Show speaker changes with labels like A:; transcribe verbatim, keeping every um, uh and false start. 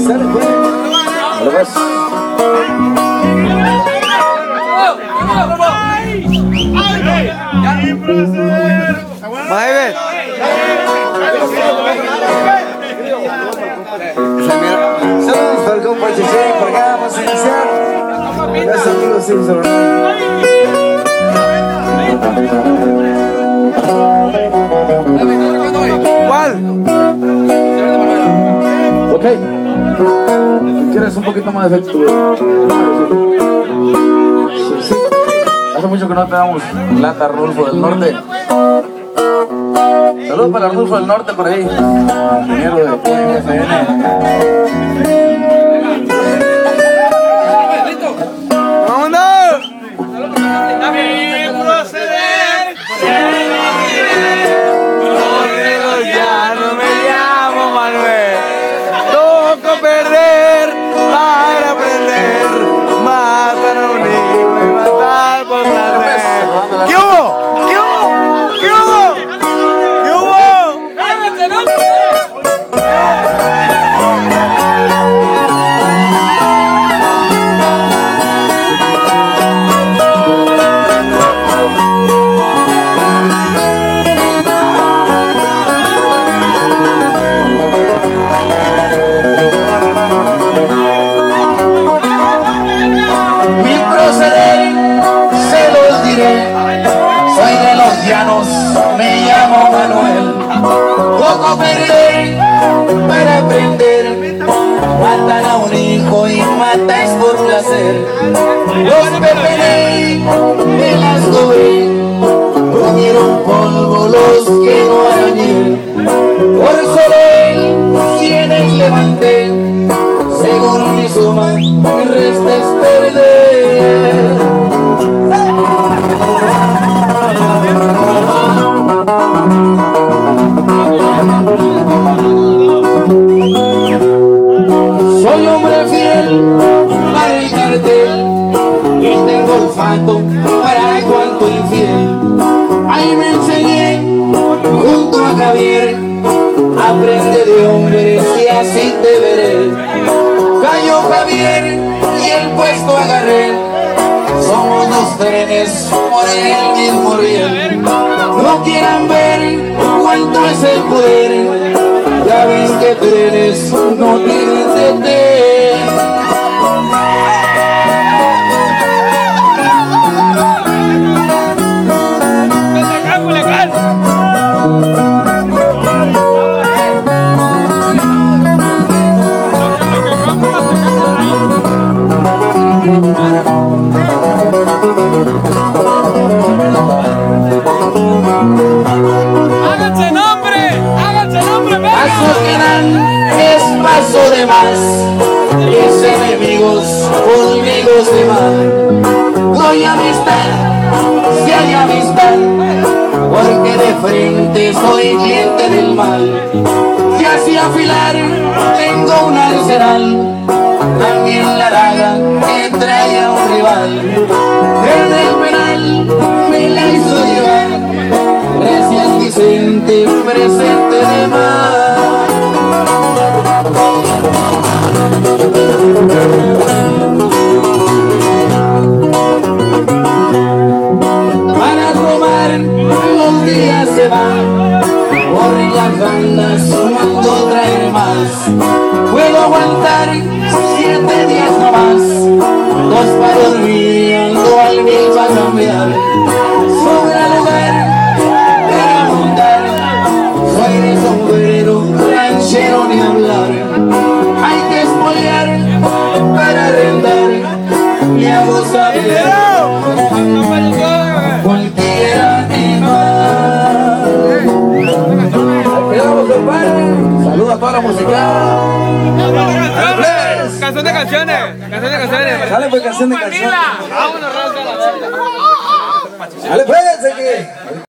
A: Sale pues. Lo ves.
B: Mueve.
A: Saludos para el compa Cheche, por acá vamos a iniciar. Gracias amigos, sí, sobre
B: ¿Cuál?
A: ok. ¿Quieres un poquito más de efecto? Sí, sí. Hace mucho que no tenemos lata Rulfo del Norte. Saludos para el Rulfo del Norte por ahí. Ingeniero de P F N.
B: Perder para aprender, matar a un hijo y matar por la red. ¿Qué hubo? ¿Qué hubo? ¿Qué hubo? ¿Qué hubo?
A: Soy de los llanos, me llamo Manuel. Poco perder para aprender. Matan a un hijo y matáis por placer. Los pepenei me las cobré. Comieron polvo los que no arañé. Por solo él, quienes levanté. Según mi suma, mi resta es perder. Soy hombre fiel para el cartel y tengo olfato para cuanto infiel. Ahí me enseñé junto a Javier, aprende de hombres y así te veré. Cayó Javier y el puesto agarré. Somos dos trenes por el mismo riel. No quieran ver cuánto es el poder. Ya ves que trenes no tienen detén.
B: ¡Háganse nombre! ¡Háganse nombre!
A: Pasos que dan es paso de más. Mis enemigos conmigo se van. Doy amistad, si hay amistad, porque de frente soy cliente del mal. Y así afilar tengo un arsenal. También la daga que trae a un rival. Desde el penal me la hizo llevar. Gracias Vicente, presente de mar. Para tomar los días se van. Por las bandas mando traer más. Puedo aguantar siete días no más. Dos para dormir, dos al mil para cambiar. Sobra lugar para montar. Soy de sombrero, ranchero ni hablar. Hay que espolear para arrendar. Le hago saber cualquiera animal. Quedamos, compadre. Saludos a toda la música.
B: Canción de canciones. Canción de canciones.
A: Sale pues canción de canciones.
B: Vámonos, Raúl.
A: Sale pues, que